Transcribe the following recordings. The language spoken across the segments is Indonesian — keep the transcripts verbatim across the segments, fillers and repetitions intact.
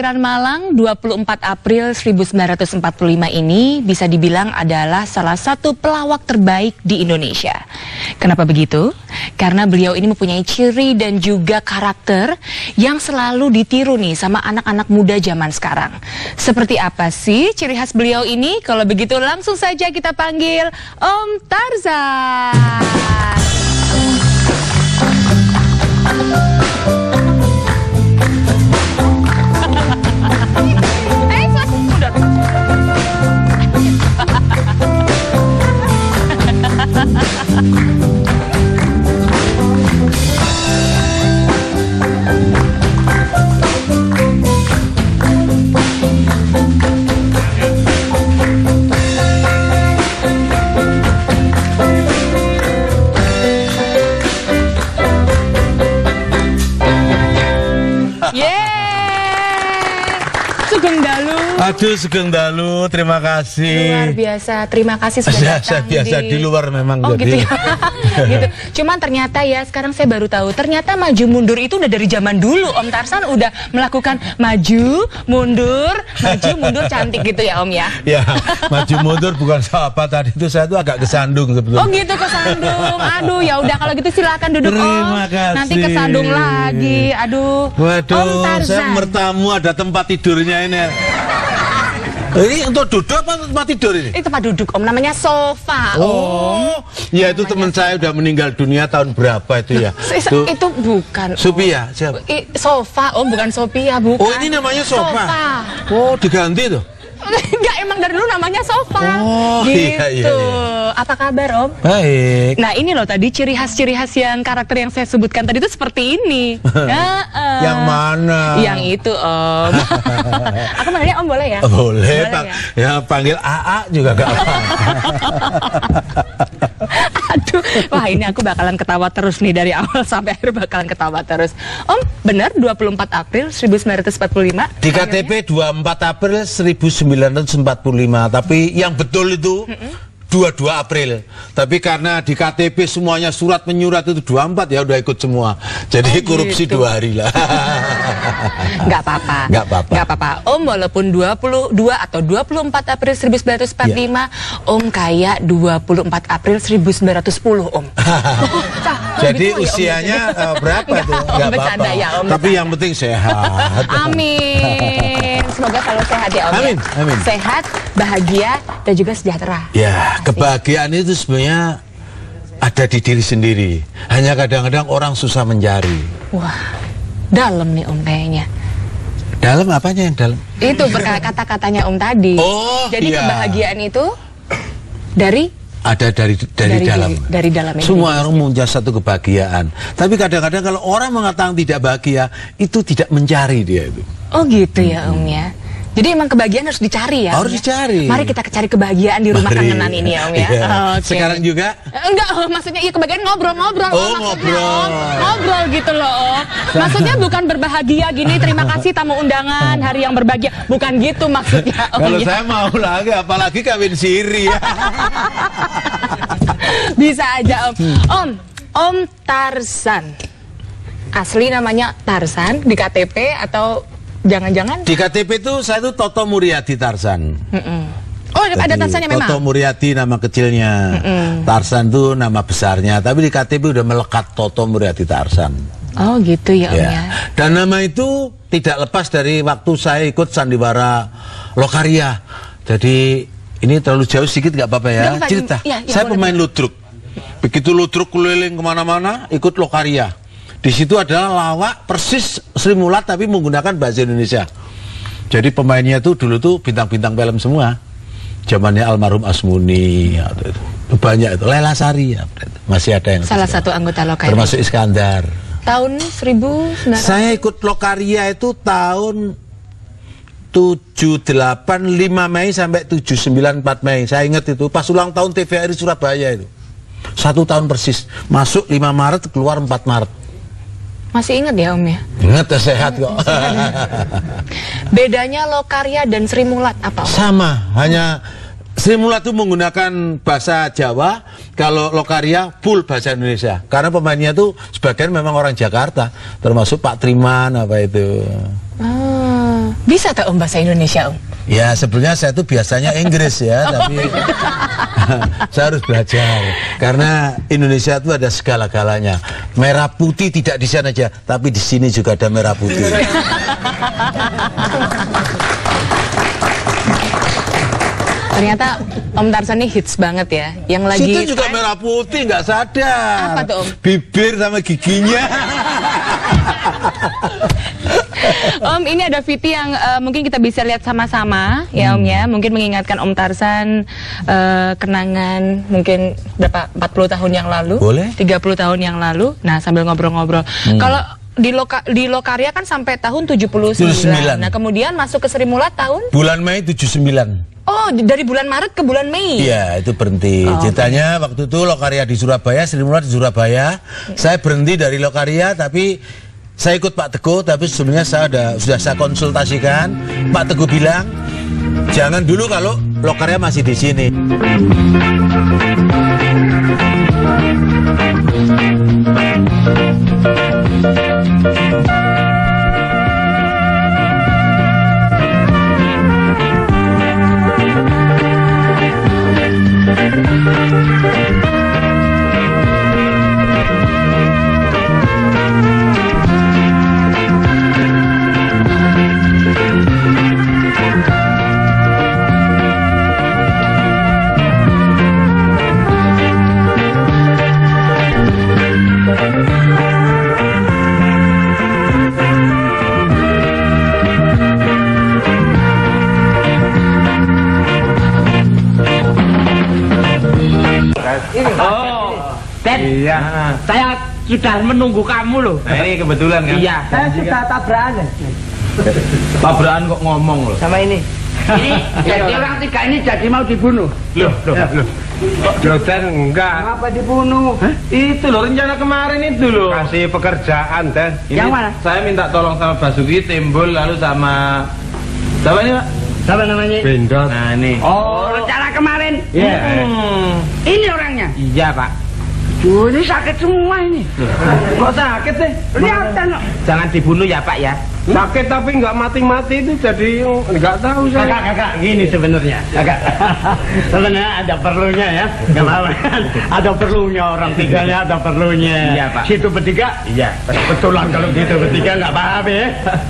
kelahiran Malang dua puluh empat April seribu sembilan ratus empat puluh lima ini bisa dibilang adalah salah satu pelawak terbaik di Indonesia. Kenapa begitu? Karena beliau ini mempunyai ciri dan juga karakter yang selalu ditiru nih sama anak-anak muda zaman sekarang. Seperti apa sih ciri khas beliau ini? Kalau begitu langsung saja kita panggil Om Tarzan. Sugeng Dalu. Aduh, Sugeng Dalu, terima kasih. Luar biasa, terima kasih sudah datang. Biasa di... di luar memang. Oh jadi. gitu ya. Gitu. Cuman ternyata ya, sekarang saya baru tahu, ternyata maju mundur itu udah dari zaman dulu. Om Tarzan udah melakukan maju, mundur, maju, mundur cantik gitu ya Om ya. Ya, maju mundur bukan apa tadi itu, saya tuh agak kesandung sebetulnya. Oh gitu, kesandung. Aduh, ya udah kalau gitu silakan duduk terima Om. Kasih. Nanti kesandung lagi. Aduh. Waduh, Om Tarzan. Saya mertamu ada tempat tidurnya ini. Ini untuk duduk apa tempat tidur ini? Ini tempat duduk Om, namanya sofa Om. Oh, ya itu teman saya udah meninggal dunia tahun berapa itu ya? Itu, itu bukan Sophia, siapa? I, sofa Om, bukan Sophia, bukan. Oh, ini namanya sofa. sofa. Oh, diganti tuh. Enggak, emang dari dulu namanya sofa. Oh, gitu. Iya, iya, iya. Apa kabar Om? Baik. Nah ini loh tadi ciri khas-ciri khas yang karakter yang saya sebutkan tadi itu seperti ini. Nah, uh, yang mana? Yang itu Om. Aku manggilnya Om boleh ya? Boleh, boleh Pak. Ya? Ya panggil A A juga gak apa. Aduh, wah ini aku bakalan ketawa terus nih dari awal sampai akhir bakalan ketawa terus. Om, benar dua puluh empat April seribu sembilan ratus empat puluh lima? Di K T P dua puluh empat April seribu sembilan ratus empat puluh lima, tapi yang betul itu mm -mm. dua puluh dua April. Tapi karena di K T P semuanya surat menyurat itu dua puluh empat, ya udah ikut semua. Jadi oh, korupsi gitu. Dua hari lah. Nggak apa-apa. Nggak apa-apa. Nggak apa-apa. Om walaupun dua puluh dua atau dua puluh empat April seribu sembilan ratus empat puluh lima, yeah. Om kayak dua puluh empat April seribu sembilan ratus sepuluh Om. Jadi gitu, usianya ya, uh, berapa nggak, tuh? Nggak apa-apa. Ya, Om, tapi yang penting sehat. Amin. Semoga selalu sehat ya Om. Amin. Ya. Amin. Sehat, bahagia, dan juga sejahtera. Ya, kebahagiaan itu sebenarnya ada di diri sendiri. Hanya kadang-kadang orang susah mencari. Wah, dalam nih Om kayaknya. Dalam apanya yang dalam? Itu kata-katanya Om tadi. Oh, jadi iya. Kebahagiaan itu dari ada dari dari, dari dalam. Diri, dari dalam. Semua orang punya satu kebahagiaan. Tapi kadang-kadang kalau orang mengatakan tidak bahagia, itu tidak mencari dia itu. Oh gitu ya Om ya. Jadi emang kebahagiaan harus dicari ya? Harus ya? dicari. Mari kita cari kebahagiaan di rumah kangenan ini ya Om ya. Iya. Oh, okay. Sekarang juga? Enggak, oh, maksudnya iya kebahagiaan ngobrol-ngobrol. Oh, ngobrol. Om. Ngobrol gitu loh Om. Maksudnya bukan berbahagia gini, terima kasih tamu undangan, hari yang berbahagia. Bukan gitu maksudnya Om. Kalau ya. saya mau lagi, apalagi kawin siri ya. Bisa aja Om. Om, Om Tarzan. Asli namanya Tarzan di K T P atau jangan-jangan? Di K T P itu saya tuh Toto Muryadi Tarzan. Mm -mm. Oh, jadi, ada Tarzannya memang? Toto Muryadi nama kecilnya. Mm -mm. Tarzan tuh nama besarnya. Tapi di K T P udah melekat Toto Muryadi Tarzan. Oh gitu ya Om ya. ya. Dan nama itu tidak lepas dari waktu saya ikut sandiwara Lokaria. Jadi ini terlalu jauh sedikit nggak apa-apa ya. Nggak, cerita. Ya, ya, saya boleh, pemain ludruk. Begitu ludruk keliling kemana-mana, ikut Lokaria. Di situ adalah lawak persis Sri Mulat tapi menggunakan bahasa Indonesia. Jadi pemainnya tuh dulu tuh bintang-bintang film semua. Zamannya almarhum Asmuni, ya, itu, itu banyak itu. Lela Sari ya, masih ada yang salah satu anggota Lokaria. Termasuk Iskandar. Tahun seribu sembilan ratus. Saya ikut Lokaria itu tahun tujuh delapan lima Mei sampai tujuh sembilan empat Mei. Saya ingat itu pas ulang tahun T V R I Surabaya itu. Satu tahun persis. Masuk lima Maret, keluar empat Maret. Masih ingat ya Om ya? Ingat, sehat kok. Bedanya Lokaria dan Sri Mulat apa Om? Sama, hanya Sri Mulat itu menggunakan bahasa Jawa, kalau Lokaria full bahasa Indonesia. Karena pemainnya tuh sebagian memang orang Jakarta, termasuk Pak Triman apa itu. Ah. bisa tak Om bahasa Indonesia Om? Ya sebenarnya saya tuh biasanya Inggris ya, tapi saya harus belajar karena Indonesia itu ada segala-galanya. Merah putih tidak di sana aja, tapi di sini juga ada merah putih. Ternyata Om Tarsan ini hits banget ya, yang lagi. Situ juga merah putih, nggak sadar. Apa tuh Om? Bibir sama giginya. Om, ini ada V T yang uh, mungkin kita bisa lihat sama-sama ya Om ya. Mungkin mengingatkan Om Tarsan uh, kenangan mungkin berapa empat puluh tahun yang lalu, boleh? tiga puluh tahun yang lalu. Nah, sambil ngobrol-ngobrol. Hmm. Kalau di loka, di Lokaria kan sampai tahun tujuh puluh sembilan. Nah, kemudian masuk ke Sri Mulat tahun bulan Mei tujuh puluh sembilan. Oh, dari bulan Maret ke bulan Mei. Iya, itu berhenti. Oh, ceritanya okay. Waktu itu Lokaria di Surabaya, Sri Mulat di Surabaya. Okay. Saya berhenti dari Lokaria, tapi saya ikut Pak Teguh, tapi sebenarnya saya ada, sudah saya konsultasikan. Pak Teguh bilang, jangan dulu kalau Lokaria masih di sini. Oh, Ted, iya. Saya sudah menunggu kamu loh. Nah, ini kebetulan kan? Iya. Saya sudah tabrakan. Tabrakan kok ngomong loh. Sama ini. Ini jadi orang tiga ini jadi mau dibunuh. Loh, loh, loh. Loh, Ted, enggak. Kenapa dibunuh? Hah? Itu loh rencana kemarin itu loh. Kasih pekerjaan, Ted. Yang mana? Saya minta tolong sama Basuki, Timbul, lalu sama siapa ini, Pak? Siapa namanya? Bendot. Nah, ini. Oh, rencana kemarin. Iya. Yeah. Hmm. Ini orangnya. Iya, Pak. Duh, ini sakit semua ini. Kok sakit sih? Lihatkan. Jangan dibunuh ya, Pak ya. Sakit tapi nggak mati-mati itu jadi nggak tahu saya. Kakak, kakak, gini sebenarnya. Kakak, sebenarnya ada perlunya ya. Nggak apa-apa. Ada perlunya orang tiganya, ada perlunya. Iya, Pak. Situ bertiga. Iya. Betulan kalau gitu bertiga nggak apa-apa ya.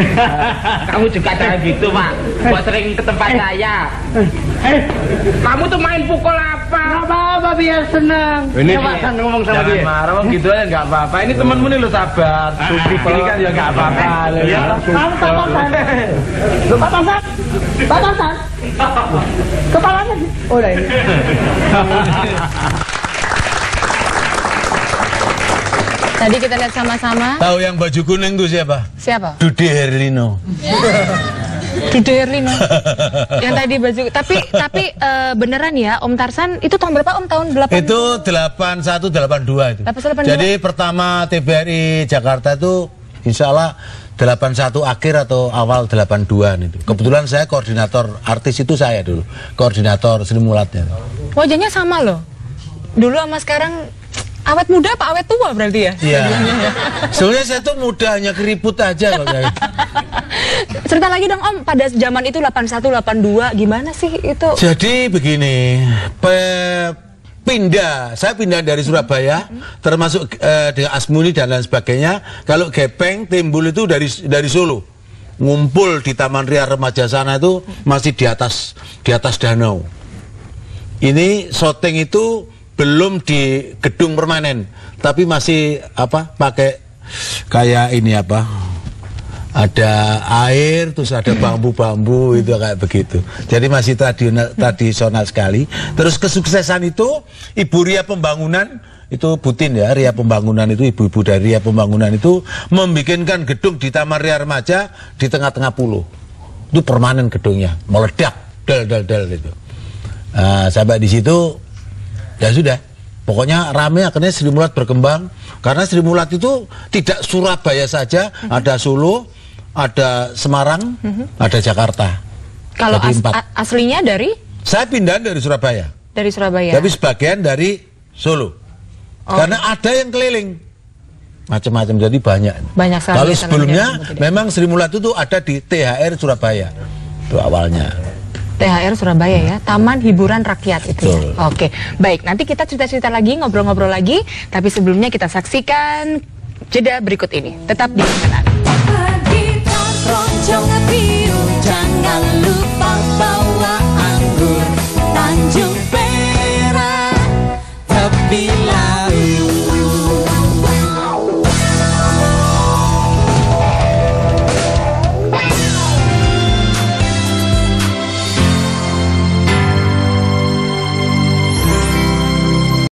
Kamu juga jangan gitu, Pak. Kok sering ke tempat saya. Eh, Kamu tuh main pukul apa? nggak apa-apa biar senang. Ini Coba nih, San ngomong sama jangan dia. marah, gitu aja nggak apa-apa. Ini temenmu nih lo sabar. Sufi ini kan ya nggak apa-apa. Ya. Kamu Pak Tarsan. Lu Pak Tarsan. Pak Tarsan. Kepalanya sih. Oh, udah ini. Tadi kita lihat sama-sama. Tahu yang baju kuning tuh siapa? Siapa? Dude Herlino. Dude Herlino. Yang tadi baju. Tapi tapi uh, beneran ya Om Tarsan itu tahun berapa Om? Tahun delapan? Itu delapan satu delapan dua itu. delapan satu delapan dua. Jadi pertama T B R I Jakarta itu insya Allah delapan satu akhir atau awal delapan dua itu. Kebetulan saya koordinator artis itu saya dulu. Koordinator Sri Mulatnya. Wajahnya sama loh. Dulu sama sekarang awet muda apa awet tua berarti ya? Iya. Sebenarnya saya tuh muda hanya keriput aja kok. Cerita lagi dong Om, pada zaman itu delapan satu delapan dua gimana sih itu? Jadi begini, pe pindah, saya pindah dari Surabaya, hmm. termasuk uh, dengan Asmuni dan lain sebagainya. Kalau Gepeng, Timbul itu dari dari Solo, ngumpul di Taman Ria Remaja sana itu masih di atas di atas danau. Ini syuting itu belum di gedung permanen, tapi masih apa? Pakai kayak ini apa? Ada air, terus ada bambu-bambu itu kayak begitu. Jadi masih tradisional, tradisional sekali. Terus kesuksesan itu Ibu Ria Pembangunan itu Butin ya, Ria Pembangunan itu ibu-ibu dari Ria Pembangunan itu membikinkan gedung di Taman Ria Remaja di tengah-tengah pulau. Itu permanen gedungnya, meledak, del del del itu. Nah, sampai di situ ya sudah. Pokoknya rame akhirnya Sri Mulat berkembang karena Sri Mulat itu tidak Surabaya saja, mm-hmm. ada Solo, ada Semarang, mm-hmm. ada Jakarta. Kalau as aslinya dari? Saya pindah dari Surabaya. Dari Surabaya. Tapi sebagian dari Solo. Oh. Karena ada yang keliling. macam-macam, jadi banyak. Banyak sekali. Lalu sebelumnya memang Sri Mulyadi itu ada di T H R Surabaya itu awalnya. T H R Surabaya ya, Taman Hiburan Rakyat itu ya. Oke, baik, nanti kita cerita-cerita lagi, ngobrol-ngobrol lagi, tapi sebelumnya kita saksikan jeda berikut ini. Tetap di kanan. Jangan lupa